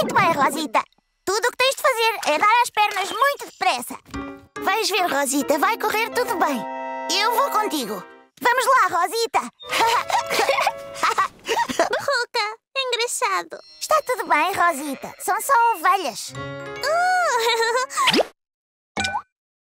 Muito bem, Rosita. Tudo o que tens de fazer é dar as pernas muito depressa. Vais ver, Rosita, vai correr tudo bem. Eu vou contigo. Vamos lá, Rosita. Ruca, engraçado. Está tudo bem, Rosita. São só ovelhas.